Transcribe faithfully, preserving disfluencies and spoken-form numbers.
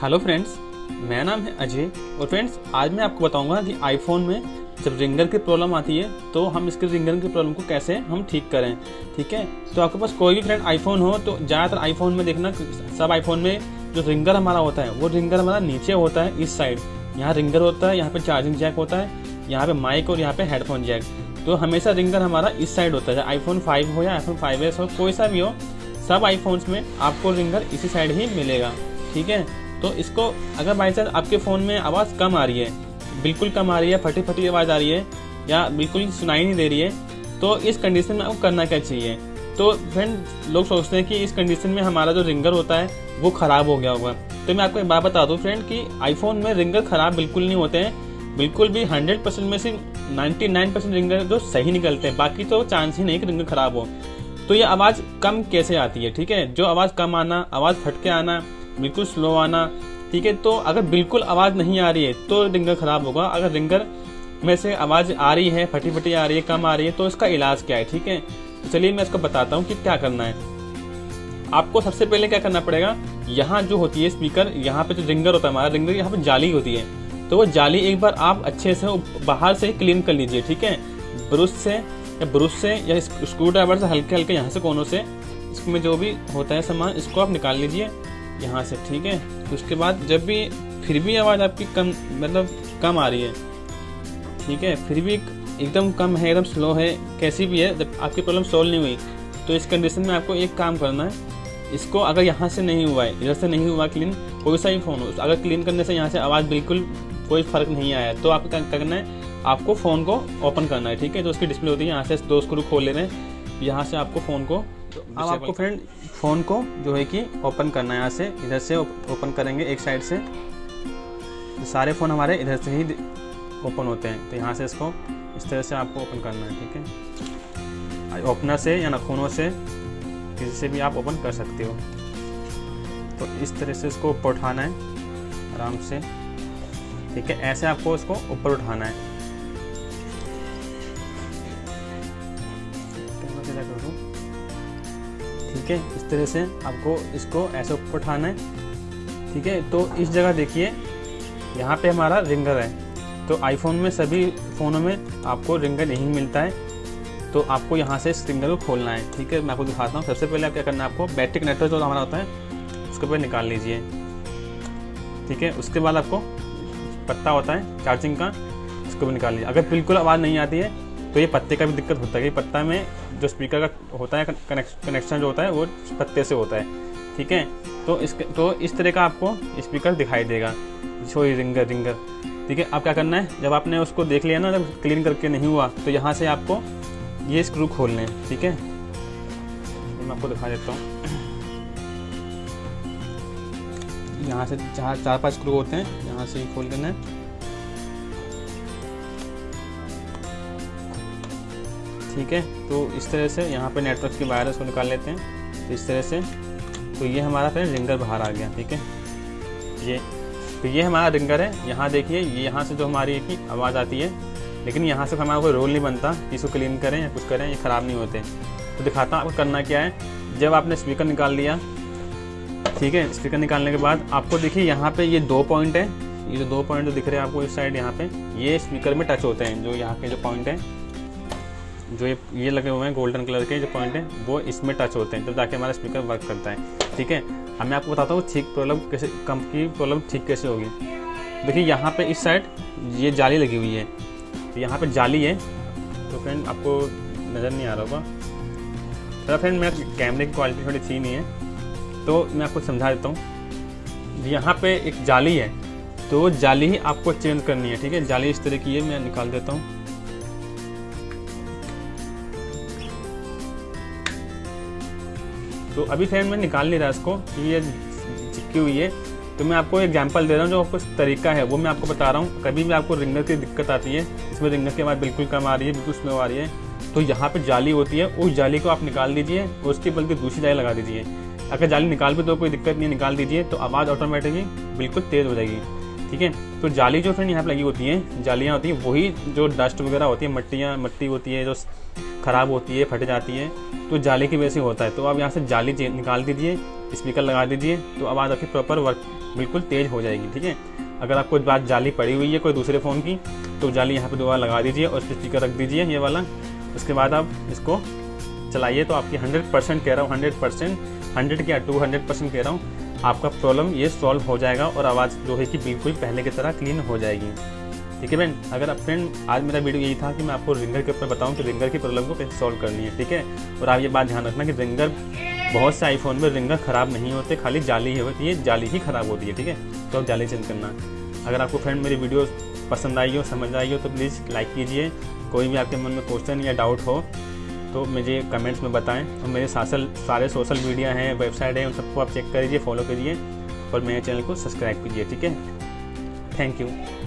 Hello friends, मेरा नाम है अजय और फ्रेंड्स आज मैं आपको बताऊंगा कि आईफोन में जब रिंगर की प्रॉब्लम आती है तो हम इसके रिंगर की प्रॉब्लम को कैसे हम ठीक करें। ठीक है, तो आपके पास कोई भी फ्रेंड आईफोन हो तो ज़्यादातर आईफोन में देखना, सब आईफोन में जो रिंगर हमारा होता है वो रिंगर हमारा नीचे होता है, इस साइड। यहाँ रिंगर होता है, यहाँ पे चार्जिंग जैक होता है, यहाँ पे माइक और यहाँ पे हेडफोन जैक। तो हमेशा रिंगर हमारा इस साइड होता है। आईफोन फाइव हो या आईफोन फाइव एस हो, कोई सा भी हो, सब आईफोन्स में आपको रिंगर इसी साइड ही मिलेगा। ठीक है, तो इसको अगर बाई चांस आपके फ़ोन में आवाज़ कम आ रही है, बिल्कुल कम आ रही है, फटी फटी आवाज़ आ रही है या बिल्कुल सुनाई नहीं दे रही है, तो इस कंडीशन में आपको करना क्या चाहिए। तो फ्रेंड लोग सोचते हैं कि इस कंडीशन में हमारा जो रिंगर होता है वो ख़राब हो गया होगा। तो मैं आपको एक बात बता दूं फ्रेंड कि आईफोन में रिंगर ख़राब बिल्कुल नहीं होते हैं, बिल्कुल भी हंड्रेड परसेंट में से निन्यानवे परसेंट रिंगर जो सही निकलते हैं, बाकी तो चांस ही नहीं कि रिंगर ख़राब हो। तो ये आवाज़ कम कैसे आती है, ठीक है, जो आवाज़ कम आना, आवाज़ फट के आना, बिल्कुल स्लो आना, ठीक है। तो अगर बिल्कुल आवाज़ नहीं आ रही है तो रिंगर ख़राब होगा। अगर रिंगर में से आवाज़ आ रही है, फटी फटी आ रही है, कम आ रही है, तो इसका इलाज क्या है। ठीक है, तो चलिए मैं इसको बताता हूँ कि क्या करना है। आपको सबसे पहले क्या करना पड़ेगा, यहाँ जो होती है स्पीकर, यहाँ पे जो रिंगर होता है हमारा रिंगर, यहाँ पे जाली होती है, तो वो जाली एक बार आप अच्छे से बाहर से क्लीन कर लीजिए। ठीक है, ब्रश से या ब्रश से या स्क्रू ड्राइवर से हल्के हल्के यहाँ से कोनों से इसमें जो भी होता है सामान, इसको आप निकाल लीजिए यहाँ से। ठीक है, तो उसके बाद जब भी फिर भी आवाज़ आपकी कम मतलब कम आ रही है, ठीक है, फिर भी एकदम कम है, एकदम स्लो है, कैसी भी है, जब आपकी प्रॉब्लम सॉल्व नहीं हुई, तो इस कंडीशन में आपको एक काम करना है। इसको अगर यहाँ से नहीं हुआ है, इधर से नहीं हुआ क्लीन, कोई सा ही फ़ोन हो, अगर क्लीन करने से यहाँ से आवाज़ बिल्कुल कोई फ़र्क नहीं आया, तो आपको क्या करना है, आपको फ़ोन को ओपन करना है। ठीक है, जो उसकी डिस्प्ले होती है, यहाँ से दो स्क्रू खोल लेना है, यहाँ से आपको फ़ोन को, अब आपको फ्रेंड फ़ोन को जो है कि ओपन करना है। यहाँ से इधर से ओपन करेंगे एक साइड से, तो सारे फ़ोन हमारे इधर से ही ओपन होते हैं, तो यहाँ से इसको इस तरह से आपको ओपन करना है। ठीक है, ओपनर से या नाखूनों से किसी से भी आप ओपन कर सकते हो। तो इस तरह से इसको ऊपर उठाना है आराम से। ठीक है, ऐसे आपको इसको ऊपर उठाना है। ठीक है, इस तरह से आपको इसको ऐसे ऊपर उठाना है। ठीक है, तो इस जगह देखिए यहाँ पे हमारा रिंगर है। तो आईफोन में सभी फ़ोनों में आपको रिंगर नहीं मिलता है, तो आपको यहाँ से इस रिंगर को खोलना है। ठीक है, मैं आपको दिखाता हूँ। सबसे पहले आप क्या करना है, आपको बैटरी कनेक्टर जो हमारा होता है उसके ऊपर निकाल लीजिए। ठीक है, उसके बाद आपको पत्ता होता है चार्जिंग का, इसको भी निकाल लीजिए। अगर बिल्कुल आवाज़ नहीं आती है तो ये पत्ते का भी दिक्कत होता है कि पत्ता में जो स्पीकर का होता है कनेक्शन जो होता है वो पत्ते से होता है। ठीक है, तो इस तो इस तरह का आपको स्पीकर दिखाई देगा, सॉरी रिंगर रिंगर ठीक है, अब क्या करना है, जब आपने उसको देख लिया ना, जब क्लीन करके नहीं हुआ, तो यहाँ से आपको ये स्क्रू खोलने हैं। ठीक है, मैं आपको दिखा देता हूँ। यहाँ से चार चार पांच स्क्रू होते हैं, यहाँ से ही खोल देना है। ठीक है, तो इस तरह से यहाँ पे नेटवर्क की वायर उसको निकाल लेते हैं। तो इस तरह से, तो ये हमारा फिर रिंगर बाहर आ गया। ठीक है, ये तो ये हमारा रिंगर है। यहाँ देखिए, ये यहाँ से जो हमारी की आवाज़ आती है, लेकिन यहाँ से हमारा कोई रोल नहीं बनता कि इसको क्लीन करें या कुछ करें, ये ख़राब नहीं होते। तो दिखाता हूँ आपको करना क्या है। जब आपने स्पीकर निकाल लिया, ठीक है, स्पीकर निकालने के बाद आपको देखिए यहाँ पे ये दो पॉइंट है, ये जो दो पॉइंट जो दिख रहे हैं आपको इस साइड, यहाँ पे ये स्पीकर में टच होते हैं। जो यहाँ के जो पॉइंट है, जो ये ये लगे हुए हैं गोल्डन कलर के जो पॉइंट है, वो इसमें टच होते हैं, तो ताकि हमारा स्पीकर वर्क करता है। ठीक है, अब मैं आपको बताता हूँ ठीक प्रॉब्लम कैसे, कम की प्रॉब्लम ठीक कैसे होगी। देखिए यहाँ पे इस साइड ये जाली लगी हुई है, तो यहाँ पे जाली है, तो फ्रेंड आपको नज़र नहीं आ रहा होगा। तो फ्रेंड मेरा कैमरे की क्वालिटी थोड़ी अच्छी नहीं है, तो मैं आपको समझा देता हूँ। यहाँ पे एक जाली है, तो जाली ही आपको चेंज करनी है। ठीक है, जाली इस तरह की है, मैं निकाल देता हूँ। तो अभी फ्रेंड मैं निकाल नहीं रहा इसको, ये चिपकी हुई है। तो मैं आपको एग्जांपल दे रहा हूँ, जो आपको तरीका है वो मैं आपको बता रहा हूँ। कभी भी आपको रिंगर की दिक्कत आती है, इसमें रिंगर की आवाज़ बिल्कुल कम आ रही है, बिल्कुल स्लो आ रही है, तो यहाँ पे जाली होती है, उस जाली को आप निकाल दीजिए और उसके बल्कि दूसरी जाली लगा दीजिए। अगर जाली निकाल भी तो कोई दिक्कत नहीं, निकाल दीजिए, तो आवाज़ ऑटोमेटिकली बिल्कुल तेज़ हो जाएगी। ठीक है, तो जाली जो फ्रेंड यहाँ पे लगी होती है, जालियाँ होती हैं वही जो डस्ट वगैरह होती है, मट्टियाँ मट्टी होती है जो ख़राब होती है, फट जाती है, तो जाली की वजह से होता है। तो आप यहाँ से जाली निकाल दीजिए, स्पीकर लगा दीजिए, तो आवाज़ आपकी प्रॉपर वर्क बिल्कुल तेज़ हो जाएगी। ठीक है, अगर आपको बात जाली पड़ी हुई है कोई दूसरे फ़ोन की, तो जाली यहाँ पे दोबारा लगा दीजिए और स्पीकर रख दीजिए ये वाला। उसके बाद आप इसको चलाइए तो आपकी हंड्रेड परसेंट कह रहा हूँ, हंड्रेड परसेंट हंड्रेड क्या टू हंड्रेड परसेंट कह रहा हूँ, आपका प्रॉब्लम ये सॉल्व हो जाएगा और आवाज़ जो है कि बिल्कुल पहले की तरह क्लीन हो जाएगी। ठीक है फ्रेंड, अगर आप फ्रेंड आज मेरा वीडियो यही था कि मैं आपको रिंगर के ऊपर बताऊं कि रिंगर की प्रॉब्लम को कैसे सॉल्व करनी है। ठीक है, और आप ये बात ध्यान रखना कि रिंगर बहुत से आईफोन में रिंगर ख़राब नहीं होते, खाली जाली ही होती है, जाली ही ख़राब होती है। ठीक है, तो आप जाली चेंज करना। अगर आपको फ्रेंड मेरी वीडियो पसंद आई हो, समझ आई हो, तो प्लीज़ लाइक कीजिए। कोई भी आपके मन में क्वेश्चन या डाउट हो तो मुझे कमेंट्स में बताएं। और मेरे सासल सारे सोशल मीडिया हैं, वेबसाइट है, उन सबको आप चेक करिए, फॉलो करिए और मेरे चैनल को सब्सक्राइब कीजिए। ठीक है, थैंक यू।